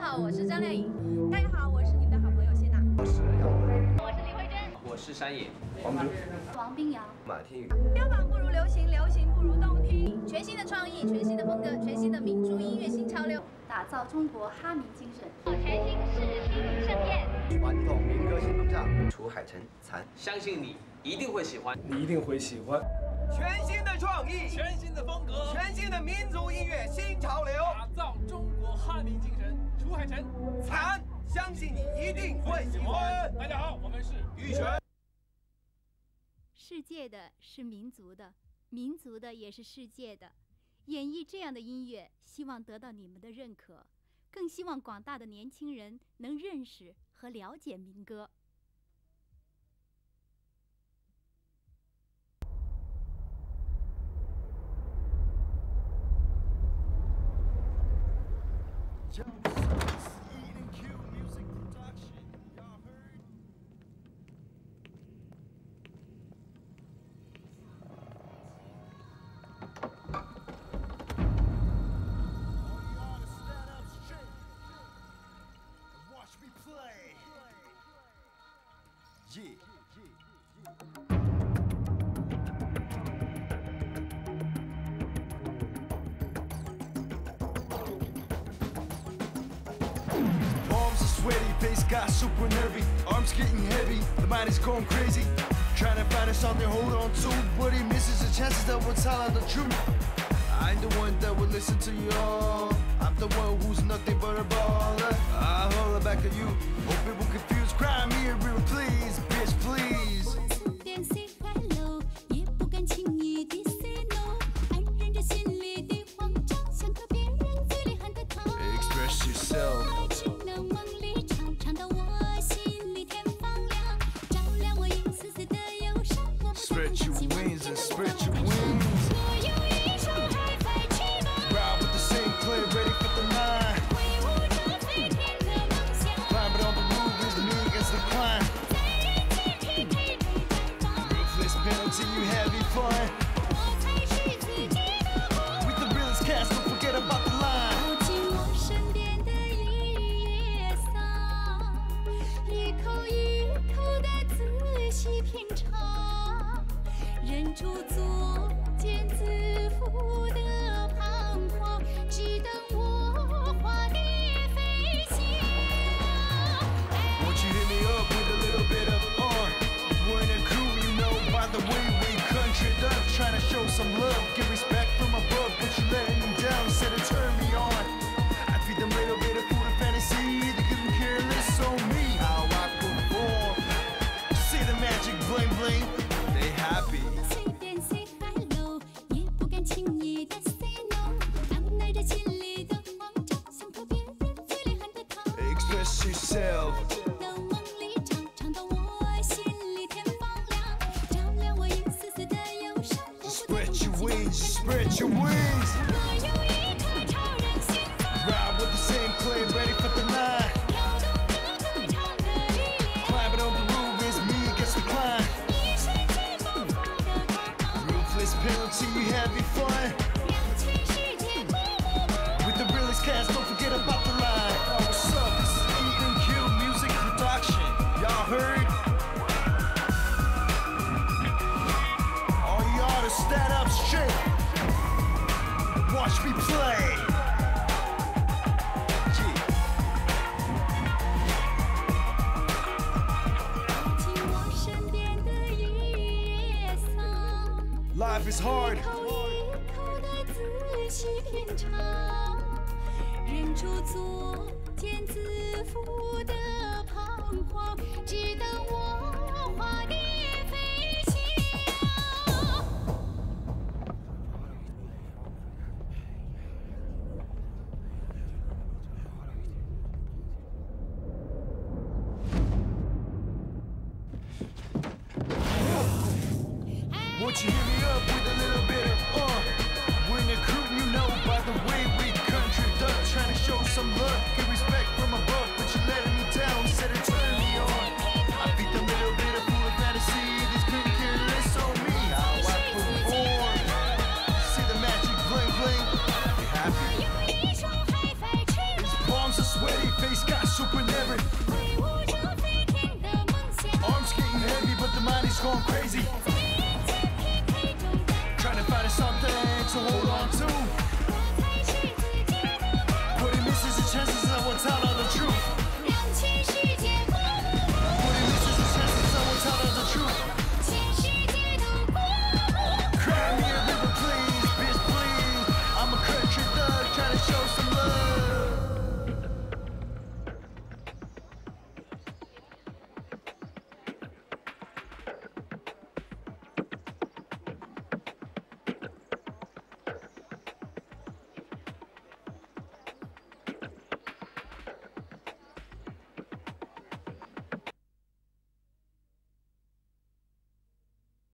好，我是张靓颖。大家好，我是你们的好朋友谢娜。 我是杨威， 我是李慧珍。 我是山野， 王哲， 王冰瑶， 马天宇。 标榜不如流行，流行不如动听。全新的创意，全新的风格，全新的民族音乐新潮流，打造中国哈民精神。全新视听盛宴， 传统民歌新风尚，楚海晨、残， 相信你一定会喜欢， 你一定会喜欢。 全新的创意， 全新的风格， 全新的民族音乐新潮流， 打造中国哈民精神。楚海晨， 残，相信你一定会喜欢。 大家好，我们是羽泉。 世界的是民族的，民族的也是世界的。演绎这样的音乐，希望得到你们的认可，更希望广大的年轻人能认识和了解民歌。 Sweaty, face got super nervy, arms getting heavy, the mind is going crazy. Trying to find something to hold on to, but he misses the chances that we'll tell the truth. I'm the one that will listen to you all. I'm the one who's nothing but a baller. I'll holler back at you. Hope people confused. Cry me a real please, bitch, please. Express yourself. Spread your wings and spread your wings. Ride with the same play, ready for the line. Climbing on the roof is me against the climb. Ruthless penalty, you having fun. With the realest cast, don't forget about the line. 忍住作茧自缚的彷徨，只等我化蝶飞翔。 Won't you hit me up with a little bit of We're in a crew, you know, by the way we conjured up, trying to show some love, get respect from above, but you letting them down, instead of turn me on. I feed them a little bit of food and fantasy, they get them careless on me. How I perform, see the magic bling bling, they happy. Express yourself. Spread your wings, spread your wings. Ride with the same clay, ready for the line. Climbing on the roof is me against the climb. Ruthless penalty, you having fun. With the realest cast, don't forget about the line. What's up? This is E&Q Music Production. Y'all heard? All y'all to stand up straight. Watch me play. Life is hard. 忍住作茧自缚的彷徨，只等我化蝶飞翔。 Won't you hit me up with a little bit of We're in a crew, you know, by the way we conjured up, trying to show some love.